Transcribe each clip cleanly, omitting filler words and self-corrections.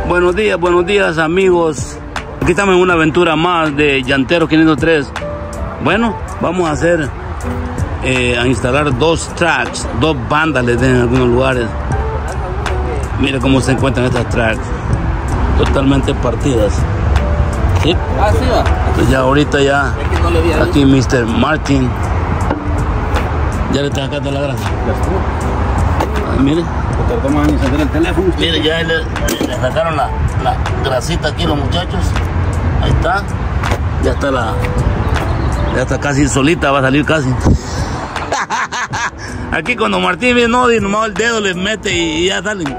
Buenos días amigos. Aquí estamos en una aventura más de Llantero 503. Bueno, vamos a hacer, a instalar dos tracks, dos bandas les den en algunos lugares. Mire cómo se encuentran estas tracks, totalmente partidas. ¿Sí? Ah, sí va. Entonces ya ahorita ya, aquí Mr. Martin, ya le está sacando la grasa. Ay, mire. El teléfono. Mire, ya le sacaron la grasita aquí los muchachos. Ahí está. Ya está casi solita, va a salir casi. Aquí cuando Martín viene, no, y nomás el dedo le mete y ya salen.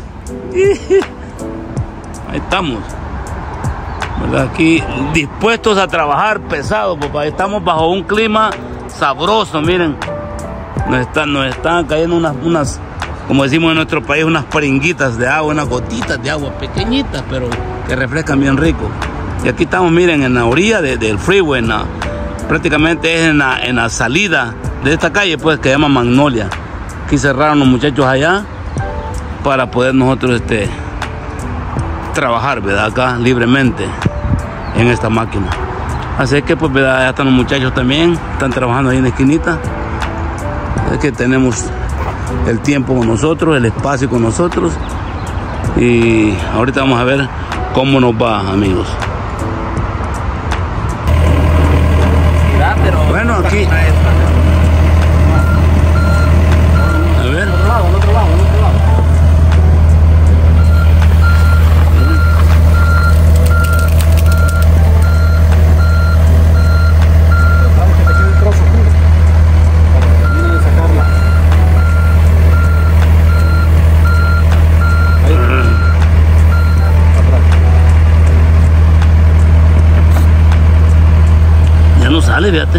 Ahí estamos. ¿Verdad? Aquí dispuestos a trabajar pesado, papá. Estamos bajo un clima sabroso, miren. Nos están cayendo unas, como decimos en nuestro país, unas peringuitas de agua, unas gotitas de agua pequeñitas, pero que refrescan bien rico. Y aquí estamos, miren, en la orilla del freeway, prácticamente es en la salida de esta calle, pues, que se llama Magnolia. Aquí cerraron los muchachos allá para poder nosotros trabajar, ¿verdad? Acá libremente en esta máquina. Así que, pues, ¿verdad? Ya están los muchachos también, están trabajando ahí en la esquinita. Es que tenemos el tiempo con nosotros, el espacio con nosotros, y ahorita vamos a ver cómo nos va, amigos. Bueno, aquí a ver, Otro lado. ya no sale, fíjate.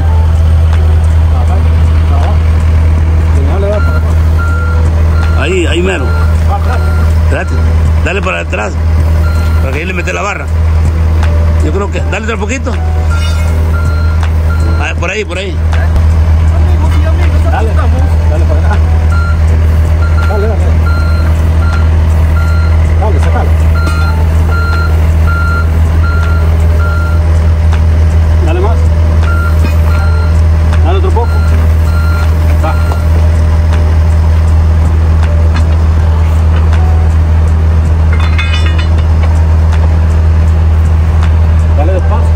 Ahí mero. Espérate, dale para atrás, para que ahí le mete la barra. Yo creo que, dale otro poquito. Ah, por ahí. Dale para acá. Dale, sacalo. Dale más. Dale otro poco. Va. Dale despacio.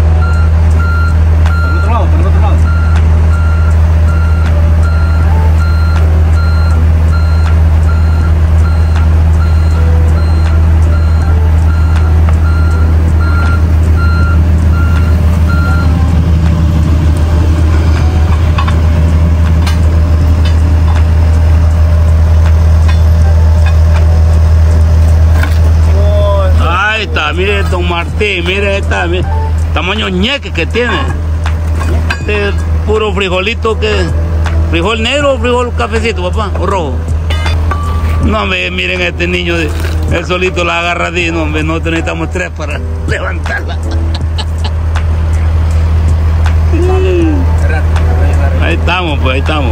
Por el otro lado. Ahí está, mire don Martín, mire tamaño ñeque que tiene. Este puro frijolito, frijol negro o frijol cafecito, papá, o rojo. No, miren este niño, él solito la agarra así, no, nosotros necesitamos tres para levantarla. Ahí estamos, pues, ahí estamos.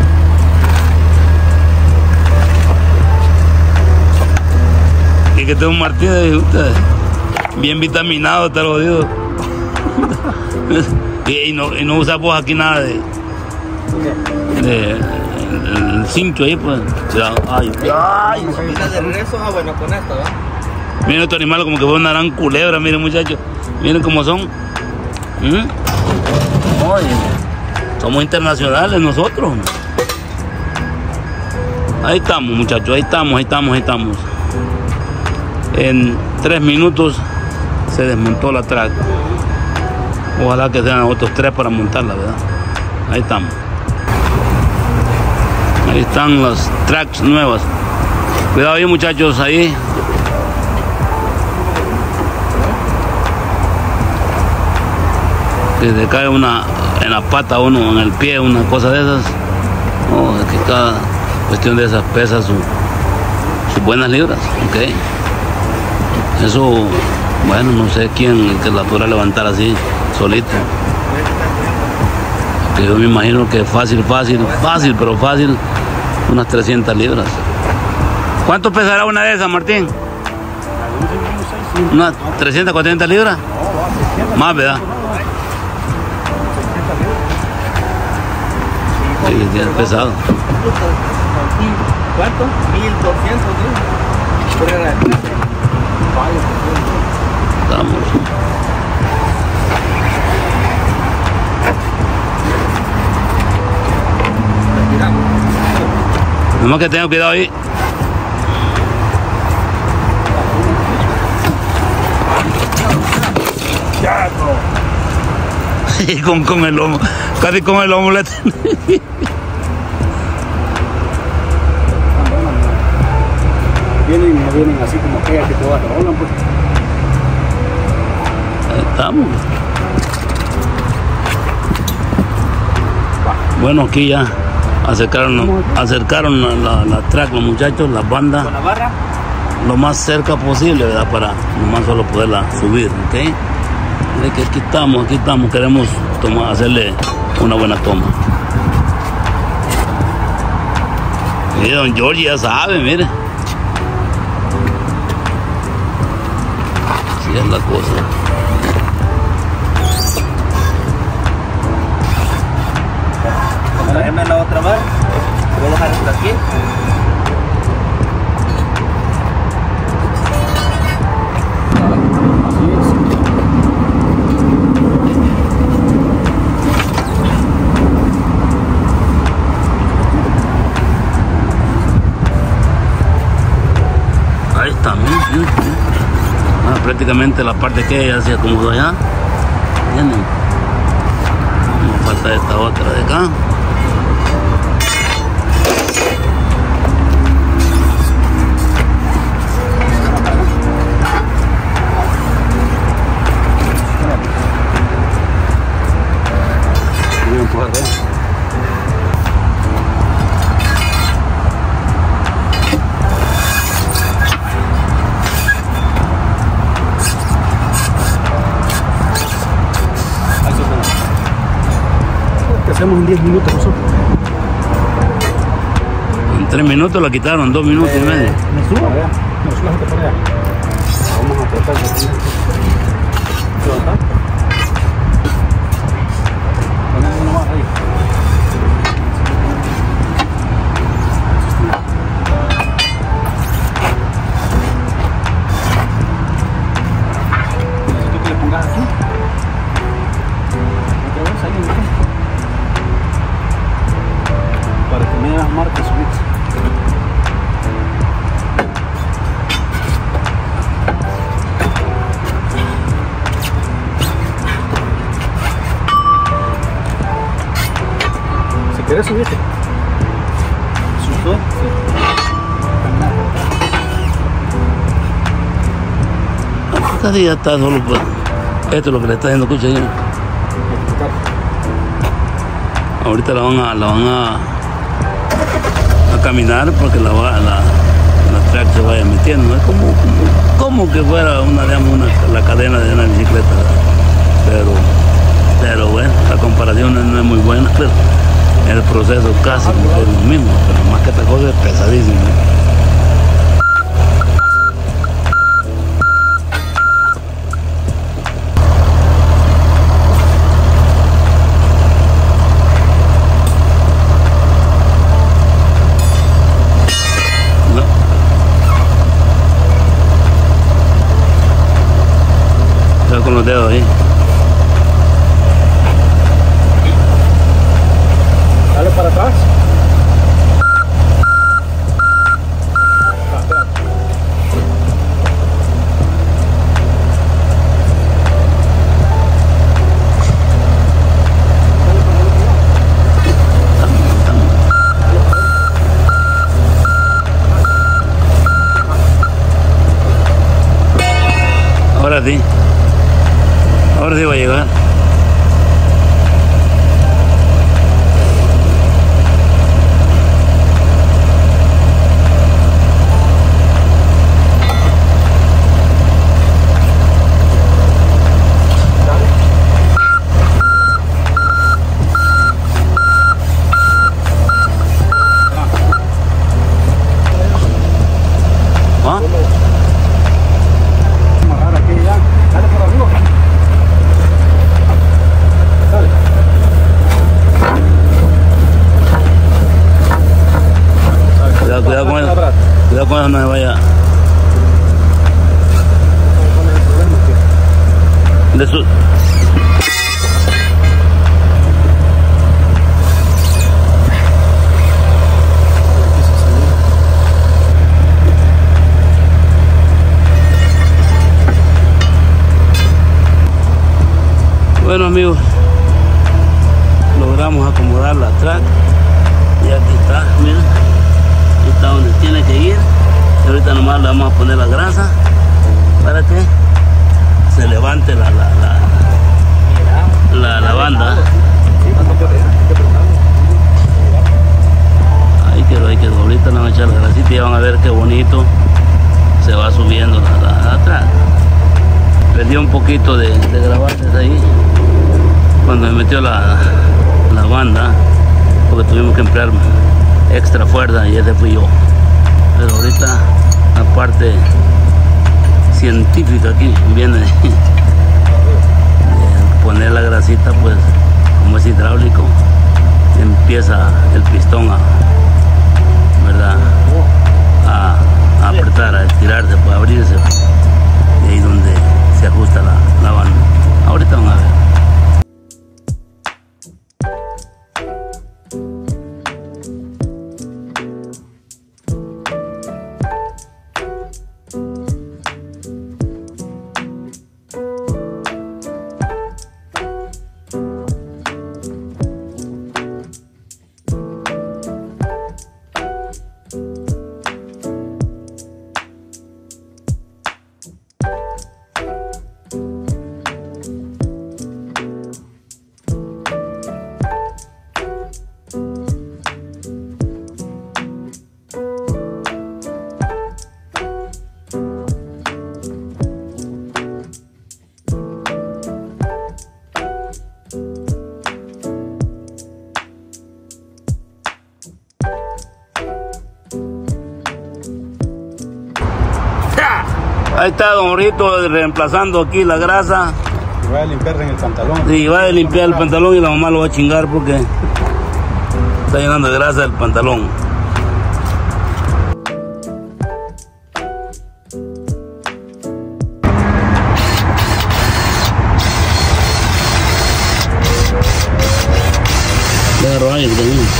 Y que tengo un Martín de usted, bien vitaminado, te lo digo. y no usamos aquí nada el cincho ahí, pues. Ay. Mira de regreso, bueno, con esto, ¿va? Miren estos animales como que fueron una gran culebra, miren muchachos. Miren cómo son. Oye, somos internacionales nosotros. Ahí estamos, muchachos, ahí estamos. En 3 minutos se desmontó la track. Ojalá que sean otros 3 para montarla, ¿verdad? Ahí estamos. Ahí están las tracks nuevas. Cuidado ahí, muchachos, ahí. Que se cae una en la pata uno, en el pie, una cosa de esas. No, es que cada cuestión de esas pesa sus buenas libras, ok. Eso, bueno, no sé quién que la podrá levantar así, solito. Que yo me imagino que fácil, pero fácil, unas 300 libras. ¿Cuánto pesará una de esas, Martín? Unas 300, 400 libras. Más, ¿verdad? Sí, es pesado. ¿Cuánto? 1200, ¿sí? Estamos. Nomás que tenga cuidado ahí. con el lomo, casi con el lomo le Vienen, no vienen así como que te todas rolan, pues. Ahí estamos. Bueno, aquí ya acercaron la track los muchachos, las bandas. ¿Con la barra? Lo más cerca posible, ¿verdad? Para nomás solo poderla subir, ¿ok? De que aquí estamos, queremos hacerle una buena toma. Y don George ya sabe, mire. Así es la cosa. Tráeme la otra barra. Voy a dejar esta aquí. Ahí está, prácticamente la parte que ya se acomodó allá. ¿Entienden? Nos falta esta otra de acá. Hacemos en 10 minutos nosotros. En 3 minutos la quitaron, 2 minutos y medio. ¿Me subo? ¿Me subas para allá? Vamos a tratar de hacer. ¿Qué va a estar? Ponemos uno más ahí. ¿Necesito que le pongas aquí? ¿Otra vez ahí? Para que me das marcas subidas. Si quieres subirte. ¿Sustó? Sí. Casi ya está solo pues. Esto es lo que le está diciendo, escucha ahí. Ahorita la van a caminar porque la track se vaya metiendo. Es como que fuera la cadena de una bicicleta. Pero bueno, la comparación no es muy buena, pero el proceso casi es lo mismo, pero más que esta cosa es pesadísimo. Con los dedos ahí. Dale para atrás. Ahora sí. Ahora sí va a llegar. ¿Ah? de su... Bueno amigos, logramos acomodar la track y aquí está, miren, aquí está donde tiene que ir. Y ahorita nomás le vamos a poner la grasa para que se levante la banda. Ahí quedó, ahorita le vamos a echar la grasita y van a ver qué bonito se va subiendo la track. Perdí un poquito de grabar desde ahí cuando me metió la banda, porque tuvimos que emplear extra fuerza y ese fui yo. Pero ahorita la parte científica aquí viene de poner la grasita, pues como es hidráulico, empieza el pistón ¿verdad? a apretar, a estirarse, pues, a abrirse, y ahí donde se ajusta la banda. Ahorita van a ver. Ahí está Don Jorgito reemplazando aquí la grasa. Y va a limpiar en el pantalón. Sí, va a limpiar el pantalón y la mamá lo va a chingar porque está llenando de grasa el pantalón. Le agarró aire también.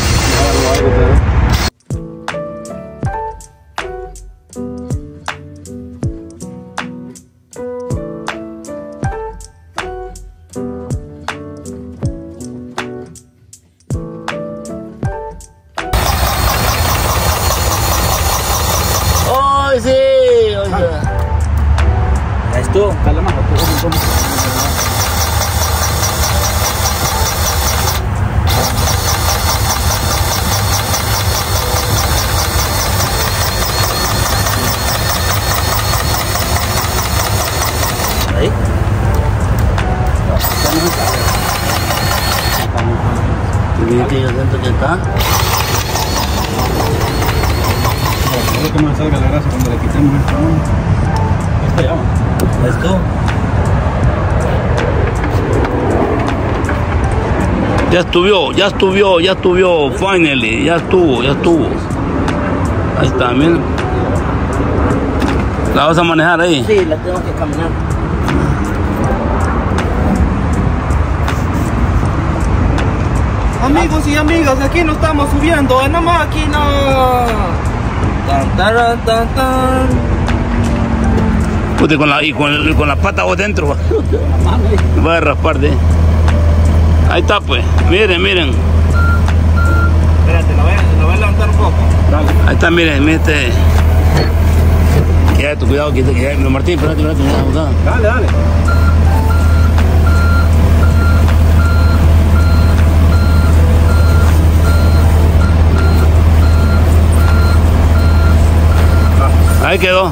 Esto, dale más, ahí. Que yo siento que está. No que no salga la grasa cuando le quitemos esto. Esto ya va. Esto ya estuvo, finally, ya estuvo. Ahí está, miren. ¿La vas a manejar ahí? Sí, la tengo que caminar. Amigos y amigas, aquí nos estamos subiendo en la máquina. Tan, taran, tan, tan. Puta, con la pata vos dentro, va a raspar de. Ahí está, pues, miren. Espérate, la voy a levantar un poco. Dale. Ahí está, miren, este. Quédate, cuidado, Martín, espérate, Dale. Ahí quedó.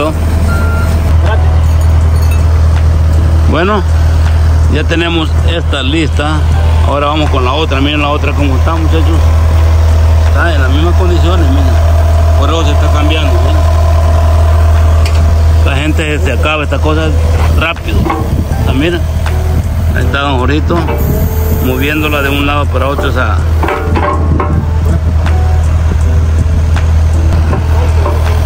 Bueno, ya tenemos esta lista. Ahora vamos con la otra. Miren la otra cómo está, muchachos. Está en las mismas condiciones, miren. Por eso se está cambiando, miren. La gente se acaba estas cosas rápido. Mira, ahí está Don Jorgito moviéndola de un lado para otro esa.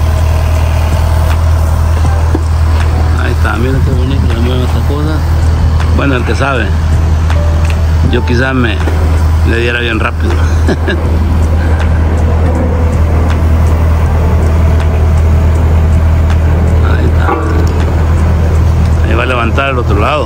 Ahí está, miren qué bonito le mueven estas cosas. Bueno, el que sabe. Yo quizás le diera bien rápido. Ahí está. Ahí va a levantar el otro lado.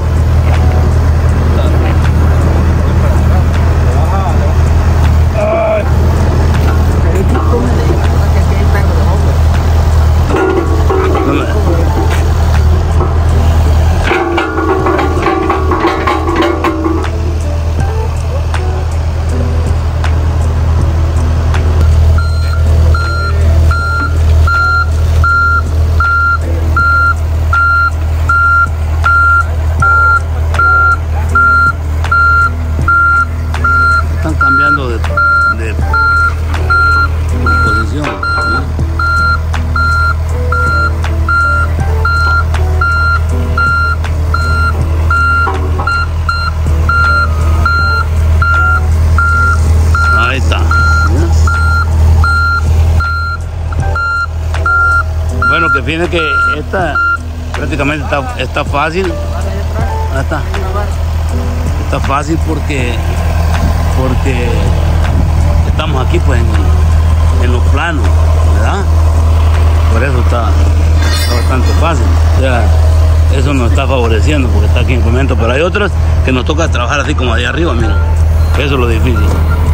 Están cambiando de posición, ¿no? Ahí está. Bueno, que fíjense que esta prácticamente está fácil. Ahí está. Está fácil porque estamos aquí pues en los planos, ¿verdad? Por eso está bastante fácil. O sea, eso nos está favoreciendo porque está aquí en Fomento, pero hay otros que nos toca trabajar así como de arriba, mira. Eso es lo difícil.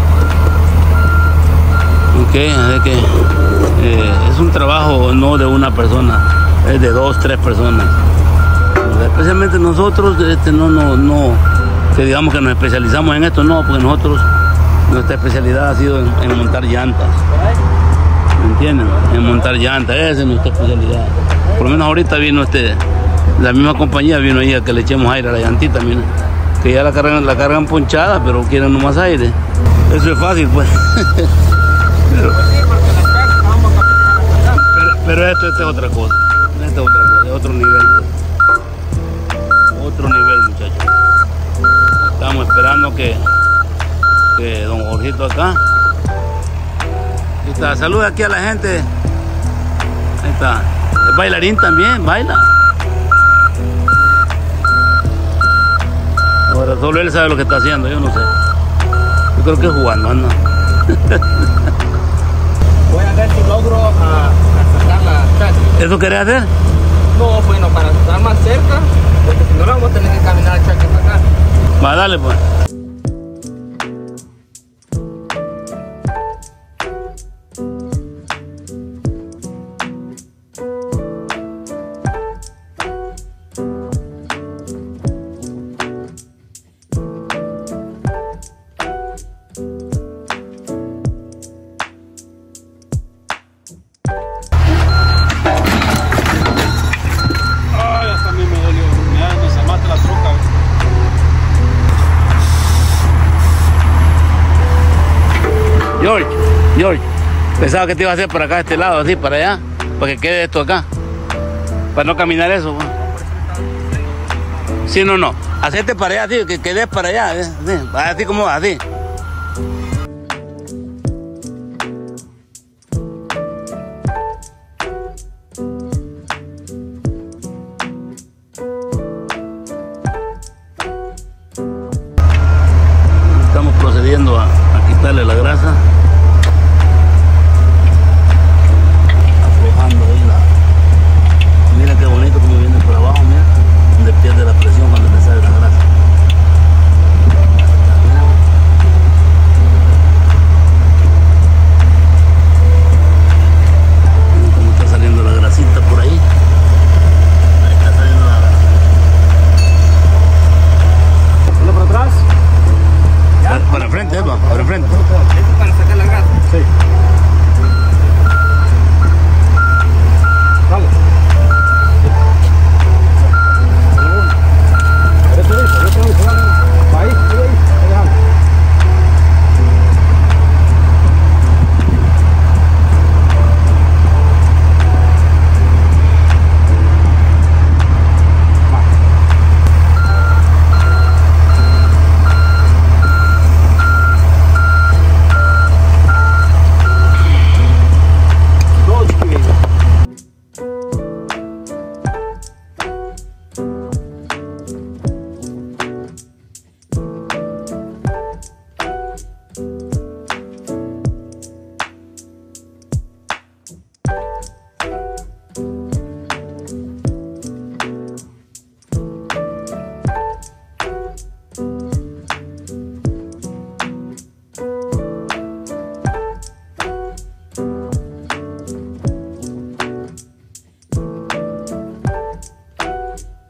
Ok, así que es un trabajo no de una persona, es de 2, 3 personas. Especialmente nosotros, no, que digamos que nos especializamos en esto, no, porque nosotros, nuestra especialidad ha sido en montar llantas. ¿Me entienden? En montar llantas, esa es nuestra especialidad. Por lo menos ahorita vino la misma compañía vino ahí a que le echemos aire a la llantita, mira. Que ya la cargan ponchada, pero quieren nomás aire. Eso es fácil, pues. pero esto es otra cosa. Esto es otra cosa, es otro nivel. Otro nivel, muchachos. Estamos esperando que don Jorgito acá. Ahí está, saluda aquí a la gente. Ahí está. Es bailarín también, baila. Ahora solo él sabe lo que está haciendo, yo no sé. Yo creo que es jugando, anda. Voy a ver si logro sacar la chasis. ¿Eso querés hacer? No, bueno, para estar más cerca, porque si no vamos a tener que caminar el chasis para acá. Va, dale pues. George, pensaba que te iba a hacer por acá, este lado, así, para allá, para que quede esto acá, para no caminar eso. Sí, no, hacerte para allá, así, que quedes para allá, así como así. Estamos procediendo a quitarle la grasa. Mira qué bonito como viene por abajo, mira, donde pierde la presión cuando le sale la grasa. Mira cómo está saliendo la grasita por ahí. Ahí está saliendo la grasa. ¿Uno por atrás? Para el frente, para el frente. Para sacar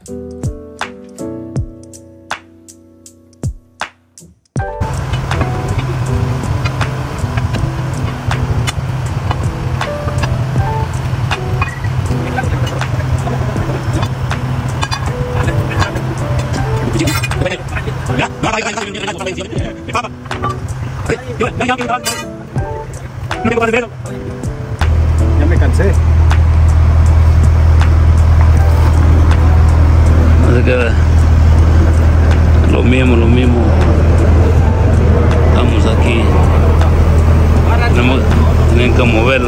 Ya me cansé. Así que lo mismo. Estamos aquí. Tienen que mover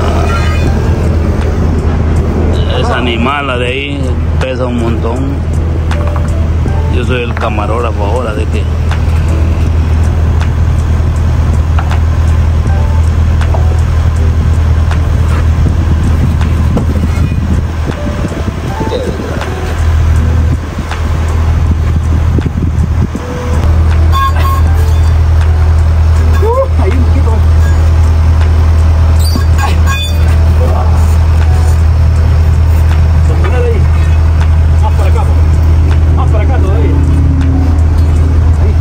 esa animala de ahí, pesa un montón. Yo soy el camarógrafo ahora de que Ahí un poquito. Sostenele ahí. Más para acá, más para acá todavía. Ahí.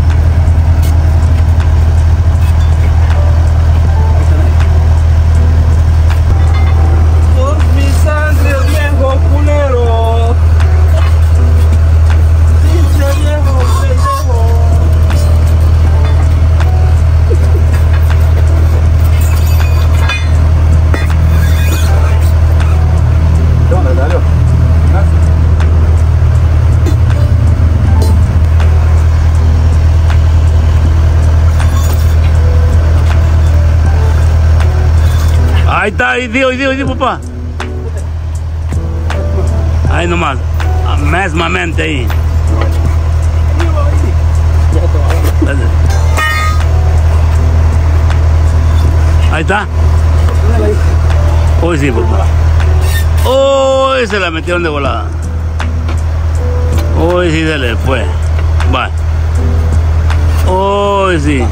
Por mi sangre, viejo culero. Pinche viejo pendejo. ¿Qué onda, Dario? Gracias. ahí está, ahí dio, papá. Ahí nomás, mesmamente ahí. Ahí está. Hoy sí, papá. Hoy se la metieron de volada. Hoy sí se le fue. Va. Hoy sí.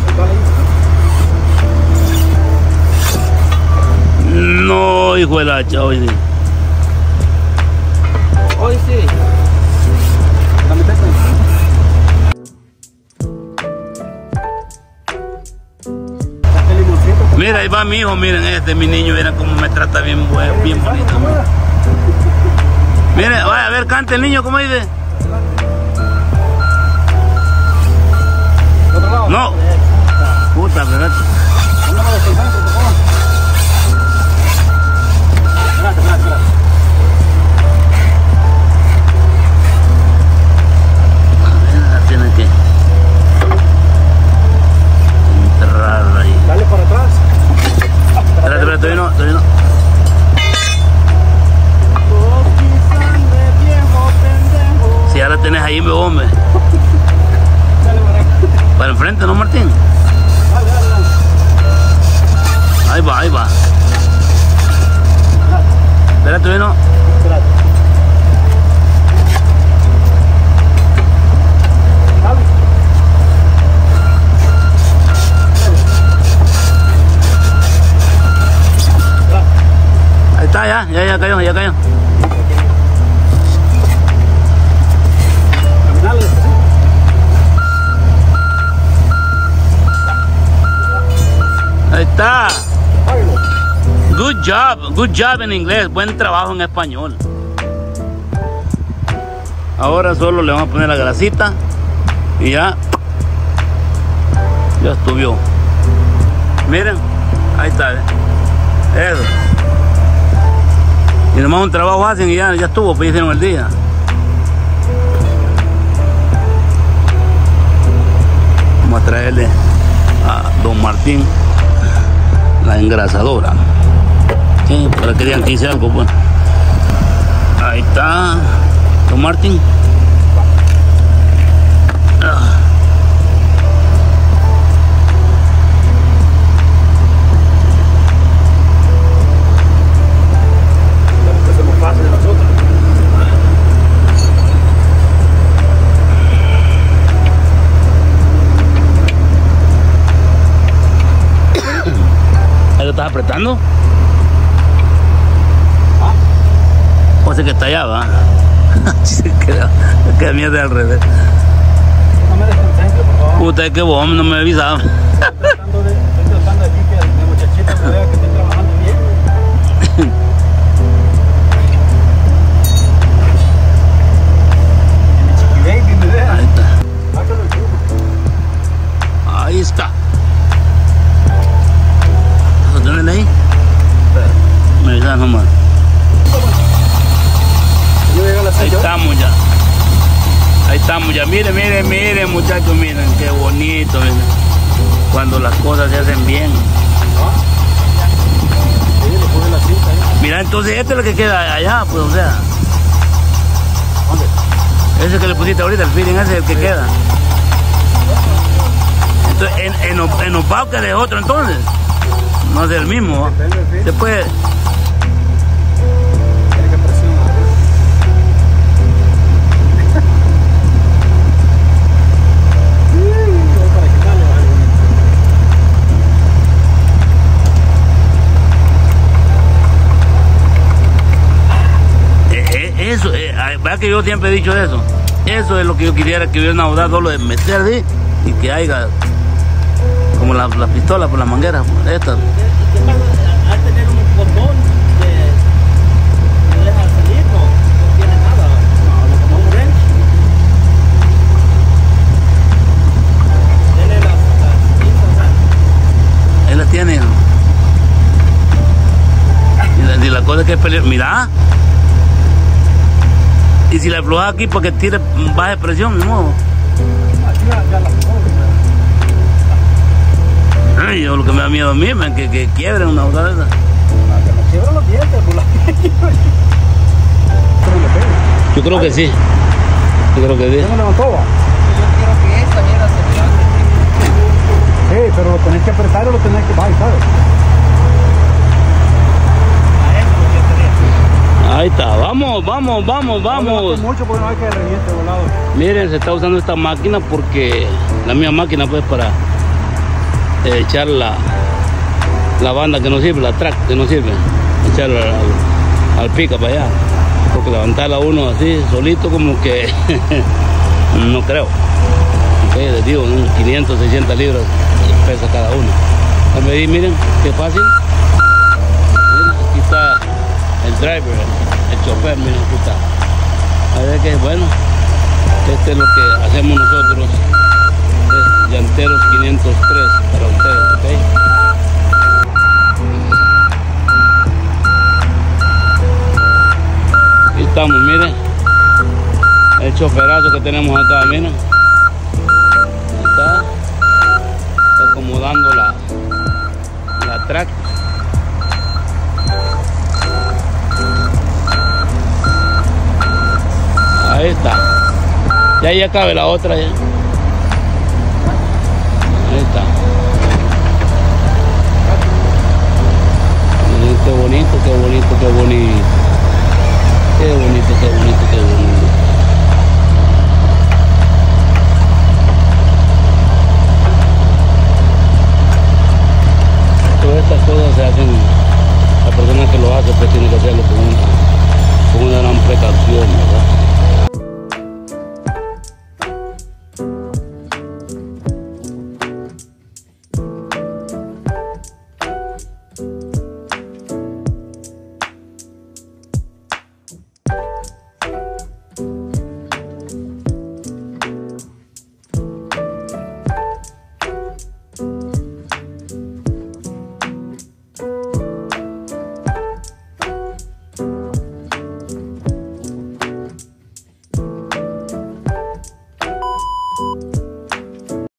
No, hijo de la hacha, hoy sí. Hoy sí. La mitad. Mira, ahí va mi hijo, miren mi niño, miren cómo me trata bien bonito. Miren, vaya a ver, cante el niño, ¿cómo dice? ¿Otro lado? No. Puta, ¿verdad? Póngalo de 600, por favor. Espérate. Tienen que entrar ahí. Dale para atrás. Espérate, todavía no. Por mi sangre, viejo pendejo. Si ya la tenés ahí, me hombre. Dale para acá. Para enfrente, ¿no, Martín? Dale. Ahí va. Espérate, todavía no. Espérate. Dale. Ahí está, ya cayó. Caminale despacito. Ahí está. Páguelo. Good job en inglés, buen trabajo en español. Ahora solo le vamos a poner la grasita y ya estuvo. Miren, ahí está. Eso. Y nomás un trabajo hacen y ya estuvo, pues hicieron el día. Vamos a traerle a don Martín la engrasadora. Sí, para que digan que hice algo, pues. Ahí está, don Martín. Hacemos fácil de nosotros. ¿Ahí lo estás apretando? O sea que está allá, va. Se queda. Qué mierda al revés. No me desconcentro, por favor. Puta, que vos no me avisaba. Estoy tratando aquí que la muchachita me vea que estoy trabajando bien. Mi chiqui baby me vea. Ahí está. Sácalo el cubo. Ahí está. ¿Lo tenés ahí? Me avisas nomás. Yo llego a las Ahí 6 horas. estamos ya. Ahí estamos ya. Miren, miren, miren, muchachos, miren, qué bonito, miren. Cuando las cosas se hacen bien. Sí, le pone la cinta ahí. Mira, entonces este es lo que queda allá, pues, o sea. ¿Dónde? Ese que le pusiste ahorita, el feeling ese es el que queda. Entonces, en Opauca es otro entonces. No es el mismo, ¿no? Depende del feeling. Se puede. Tiene que presionar. Para quitarle, vale. Eso, ¿verdad que yo siempre he dicho eso? Eso es lo que yo quisiera que hubiera una audaz solo de meter así y que haya como la pistola por la manguera, esta. ¿Qué pasa? Al tener un botón que deja salir, no tiene nada. No, como un wrench. Tiene las pinzas. Ahí la tienen. Y la cosa es que es peligrosa. Mira. Y si la aflojas aquí para que tire baja presión, ¿no? Aquí ya la pongo. Ay, yo lo que me da miedo a mí, man, que quiebren una audaz esa. Que me quiebran los dientes por la Yo creo que sí. Yo creo que sí. ¿Ya me levantó? Va? Yo quiero que esta mierda se levante. Sí, pero lo tenés que apretar o lo tenés que bajar, ¿sabes? A eso lo que quería. Ahí está, vamos, vamos, vamos, No vamos. levantes mucho porque no hay que reviente volado. Miren, se está usando esta máquina porque la misma máquina pues para echar la banda que no sirve, la track que no sirve, echarla al pica para allá. Porque levantarla uno así, solito como que no creo. Ok, les digo, ¿no? 500, 600 libras pesa cada uno. A medir, miren, qué fácil. Miren, aquí está el driver, el chofer, miren, aquí está. A ver que bueno, este es lo que hacemos nosotros, es Llanteros 503 para ustedes, ¿ok? Aquí estamos, miren, el choferazo que tenemos acá, miren. Ahí está acomodando la track. Ahí está. Ya cabe la otra ya. Ahí está. Miren, qué bonito, qué bonito, qué bonito. Qué bonito, qué bonito, qué bonito.